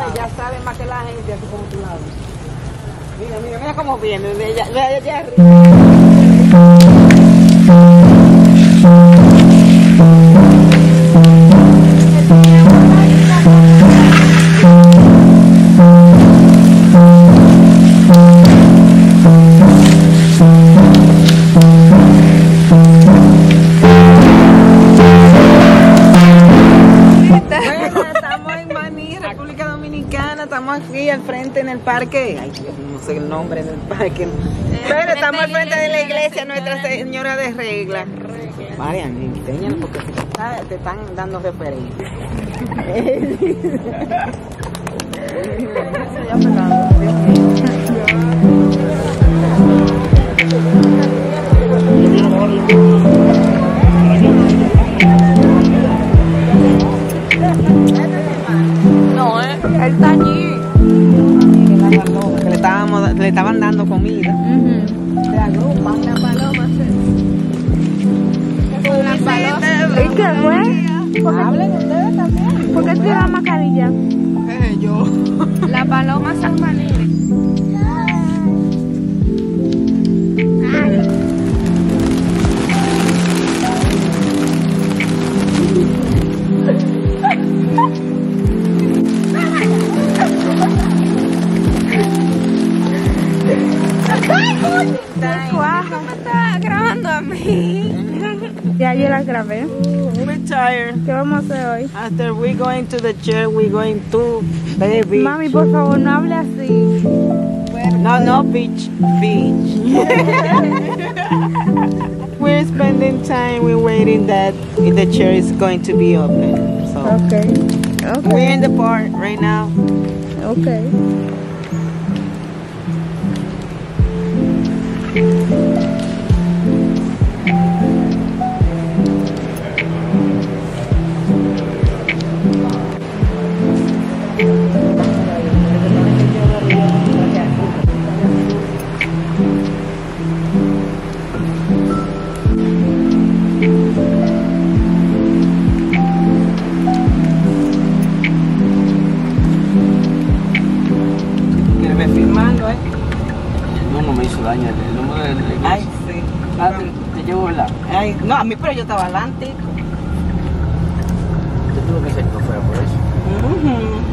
Ya saben más que la gente, así como tú la ves. Mira, mira, mira cómo viene, de allá arriba. Estamos aquí al frente en el parque, ay Dios, no sé el nombre del parque, pero estamos al frente de la iglesia Nuestra Señora de Regla. Marian, enséñalo porque te están dando referencia. Él está allí. Que le estaban dando comida. Se agrupan las palomas. Las palomas. ¿Y qué fue? Hablen ustedes también. ¿Por qué tiene la mascarilla? Yo. La paloma San Juanito. ¿Cómo está grabando a mí? Ya yo la grabé. We're tired. ¿Qué vamos a hacer hoy? After we going to the church, we going to the beach. Mami, por favor, no hable así. No, beach. We're spending time, we're waiting that the church is going to be open. So Okay. we're in the park right now. Okay. No me hizo daño el número de la iglesia. Ay, sí. Te llevo, ¿verdad? Ay, no, a mí, pero yo estaba adelante. Yo tuve que ser que fuera por eso.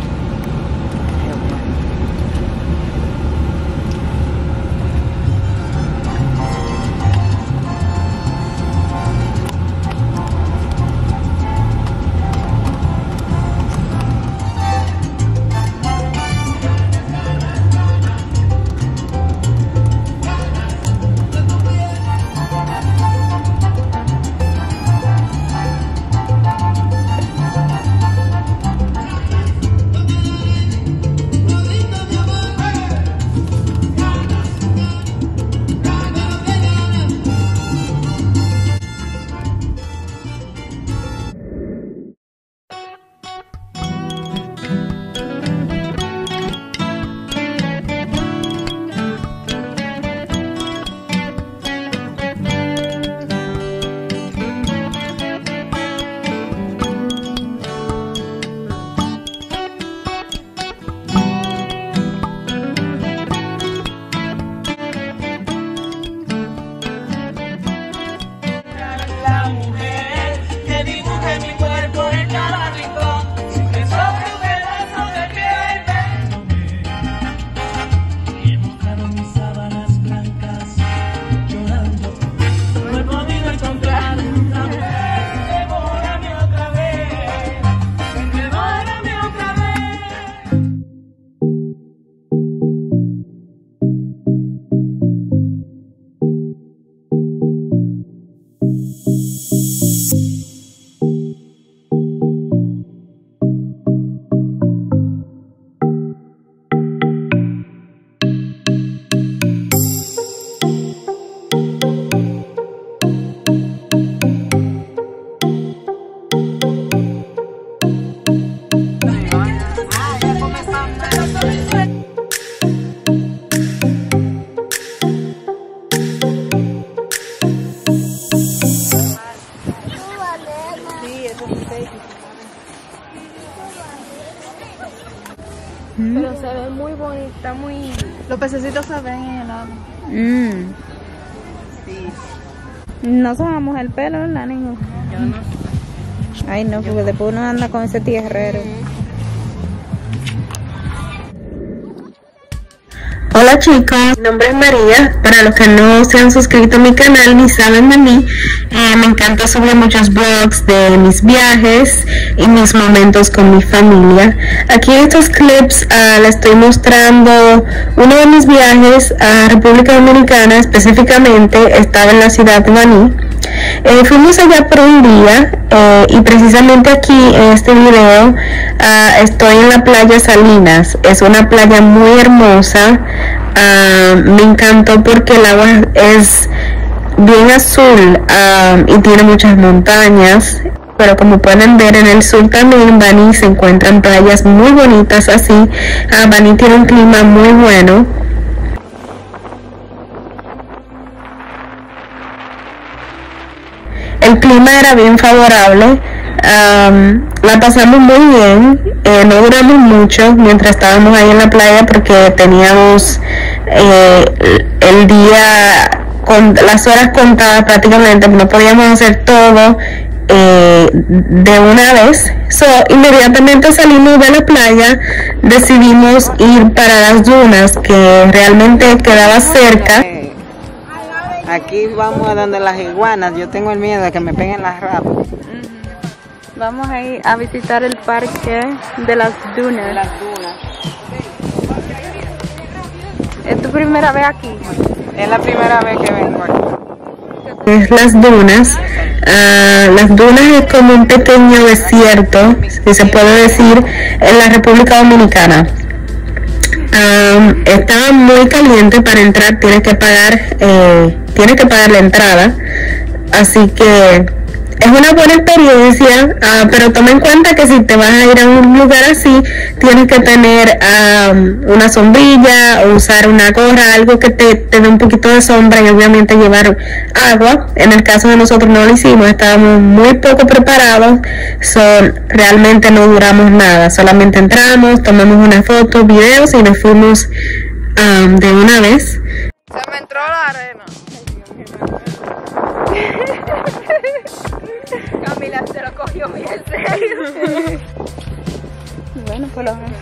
Pero se ve muy bonita, muy... Los pececitos se ven en el agua. Sí. No sobamos el pelo, ¿verdad, niño? Yo no. Ay, no, porque después uno anda con ese tierrero. Hola chicos, mi nombre es María. Para los que no se han suscrito a mi canal ni saben de mí, me encanta subir muchos vlogs de mis viajes y mis momentos con mi familia. Aquí en estos clips les estoy mostrando uno de mis viajes a República Dominicana. Específicamente estaba en la ciudad de Baní. Fuimos allá por un día y precisamente aquí en este video estoy en la playa Salinas. Es una playa muy hermosa. Me encantó porque el agua es bien azul y tiene muchas montañas, pero como pueden ver en el sur también Baní se encuentran playas muy bonitas así. Baní tiene un clima muy bueno. El clima era bien favorable, la pasamos muy bien, no duramos mucho mientras estábamos ahí en la playa porque teníamos el día con las horas contadas prácticamente, no podíamos hacer todo de una vez. Inmediatamente salimos de la playa, decidimos ir para las dunas que realmente quedaba cerca. Aquí vamos a donde las iguanas. Yo tengo el miedo de que me peguen las rapas. Vamos a ir a visitar el parque de las dunas. ¿Es tu primera vez aquí? Es la primera vez que vengo aquí. Es las dunas. Las dunas es como un pequeño desierto, si se puede decir, en la República Dominicana. Estaba muy caliente. Para entrar tienes que pagar la entrada, así que es una buena experiencia, pero toma en cuenta que si te vas a ir a un lugar así tienes que tener una sombrilla o usar una gorra, algo que te dé un poquito de sombra, y obviamente llevar agua. En el caso de nosotros no lo hicimos, estábamos muy poco preparados, realmente no duramos nada, solamente entramos, tomamos unas fotos, videos y nos fuimos de una vez. Se me entró la arena. Camila se lo cogió muy en serio. Bueno, pues lo vemos.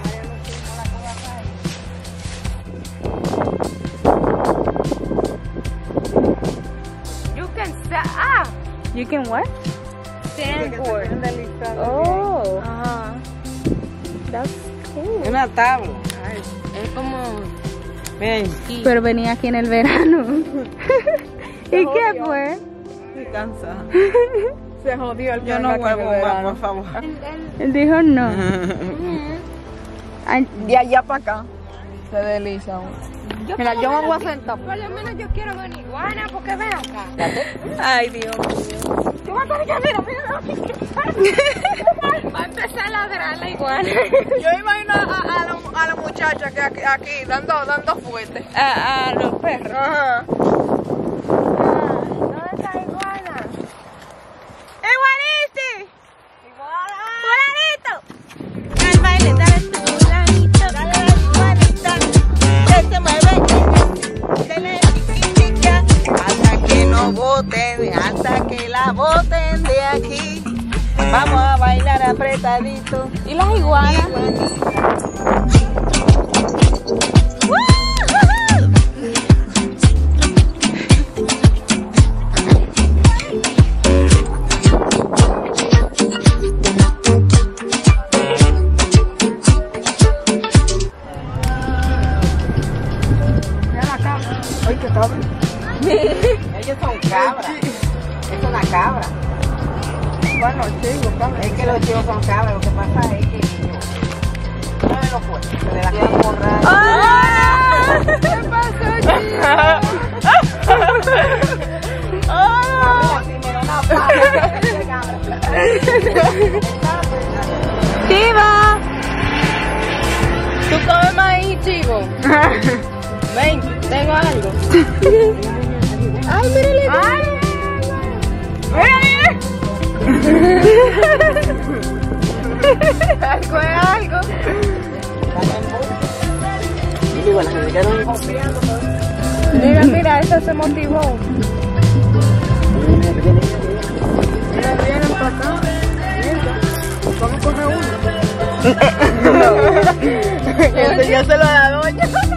You can what? Sandboard. Oh. That's cool. Una tabla. Es como... Ven. Pero venía aquí en el verano. ¿Y qué fue? Estoy cansada. Se jodió el Yo no vuelvo más, por favor. Él dijo no. De allá para acá se desliza. Mira, yo me voy a sentar. Por lo menos yo quiero ver iguana porque ven acá. Ay, Dios mío. ¿Qué va a estar ya? Mira. Va a empezar a ladrar la iguana. Yo imagino a la muchacha que aquí dando fuerte. A los perros. Ajá. ¿Dónde está la iguana? ¡Iguaniti! ¡Fulanito! Al baile, dale tu fulanito. Dale la iguanita. Que se mueve. Dale chica. Hasta que no voten, hasta que la voten de aquí. Vamos a bailar apretadito. ¿Y las iguanas? Ellos son cabras. Es una cabra. Bueno, chicos, Es que los chivos son cabras. Lo que pasa es que no me lo puedo. Se le la quieren borrar. ¡Ah! ¿Qué pasó, chico? ¡Chiva! ¿Tú comes maíz, chivo? Ven, tengo algo. ¡Ay, mírale! ¡Ay! ¡Mírale! Algo es algo. arriba, las que se quedaron ahí. Mira, mira, esa se motivó. Mira, vienen para acá. Vamos a coger uno. Enseñárselo a la doña.